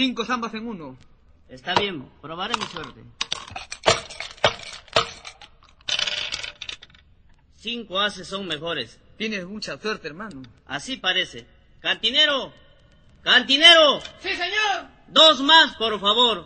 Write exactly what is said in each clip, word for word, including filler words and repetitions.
Cinco zambas en uno. Está bien, probaré mi suerte. Cinco haces son mejores. Tienes mucha suerte, hermano. Así parece. ¡Cantinero! ¡Cantinero! ¡Sí, señor! Dos más, por favor.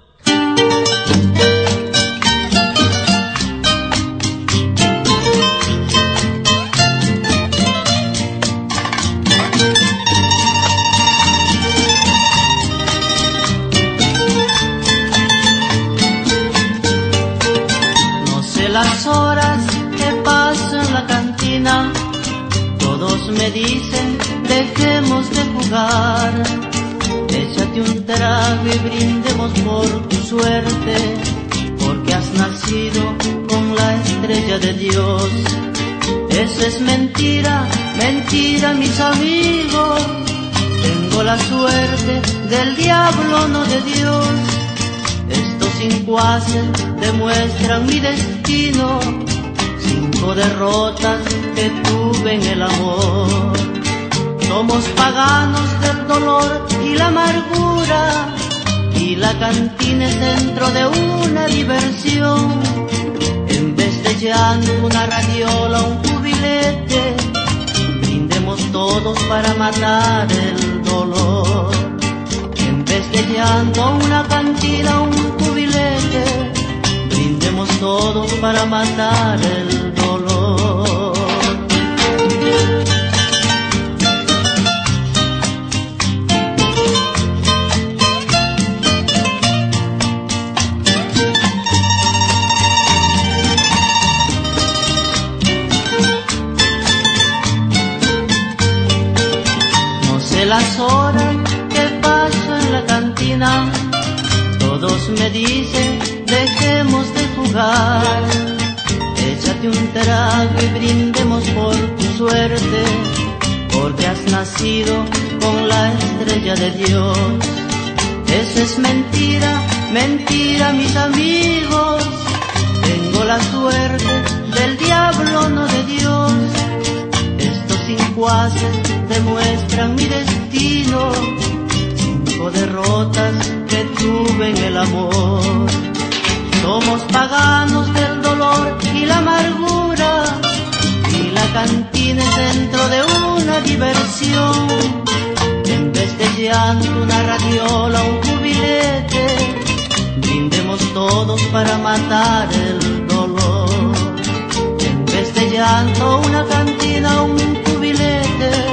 No sé las horas que paso en la cantina. Todos me dicen, dejemos de jugar. Échate un trago y brindemos por tu suerte, porque has nacido con la estrella de Dios. Eso es mentira, mentira, mis amigos. Tengo la suerte del diablo, no de Dios. Estos cinco haces demuestran mi destino. Cinco derrotas que tuve en el amor. Somos paganos del dolor y la amargura, y la cantina es dentro de una diversión. En vez de llanto, una radiola, un cubilete, brindemos todos para matar el dolor. En vez de llanto, una cantina, un cubilete, brindemos todos para matar el dolor. Las horas que paso en la cantina, todos me dicen, dejemos de jugar. Échate un trago y brindemos por tu suerte, porque has nacido con la estrella de Dios. Eso es mentira, mentira, mis amigos. Tengo la suerte del diablo, no de Dios. Estos cinco haces demuestran mi destino. Cinco derrotas que tuve en el amor. Somos paganos del dolor y la amargura, y la cantina es dentro de una diversión. En vez de llanto, una radiola, un cubilete, brindemos todos para matar el dolor. En vez de llanto, una cantina, un cubilete,